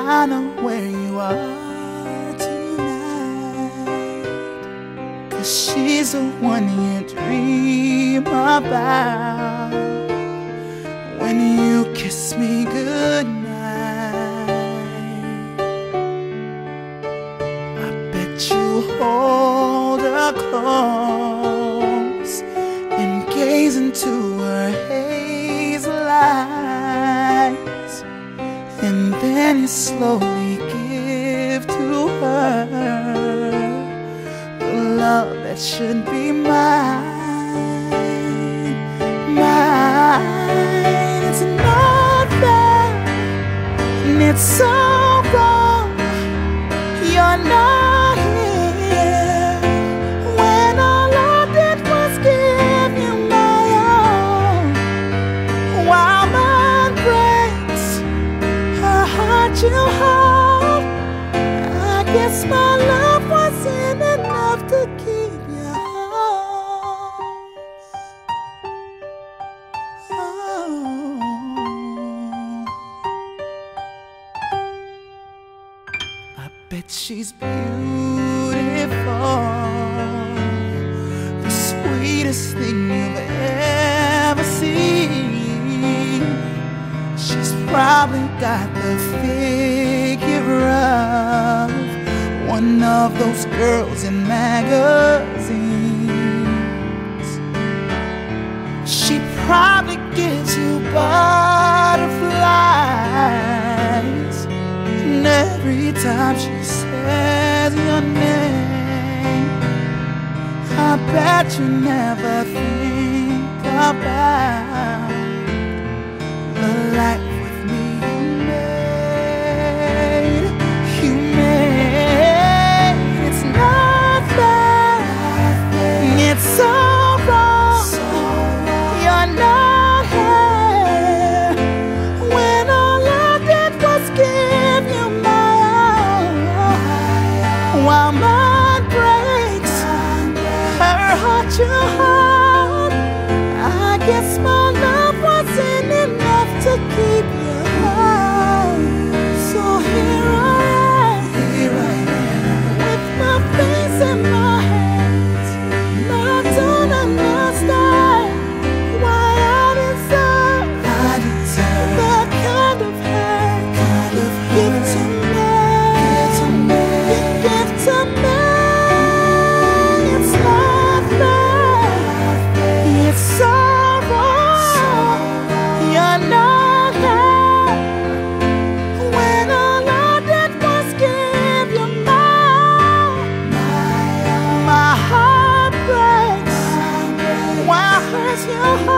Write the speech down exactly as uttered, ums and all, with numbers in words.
I know where you are tonight, 'cause she's the one you dream about when you kiss me goodnight. I bet you hold her close and gaze into her hazel eyes, and then you slowly give to her the love that should be mine, mine. It's not fair, and it's so wrong. You're not here when all I did was give you my all. While mine breaks, her heart you hold. I guess my love wasn't enough to keep you home. Oh. I bet she's beautiful, the sweetest thing you've ever seen. She's probably got the figure of one of those girls in magazines. She probably gives you butterflies, and every time she says your name, I bet you never think about the life with me you made, you made. It's not fair, it's so wrong. You're not here when all I did was give you my all. While mine breaks, her heart you hold. I guess my love wasn't enough to keep you home. So here I am, here I am, with my face in my hands. I don't understand why I deserve, I deserve that kind of hate. Kind of give to me, give to me, give to me. It's not fair, it's so wrong. You're not here when all I did was give you my, my heart breaks. Why hurts your heart?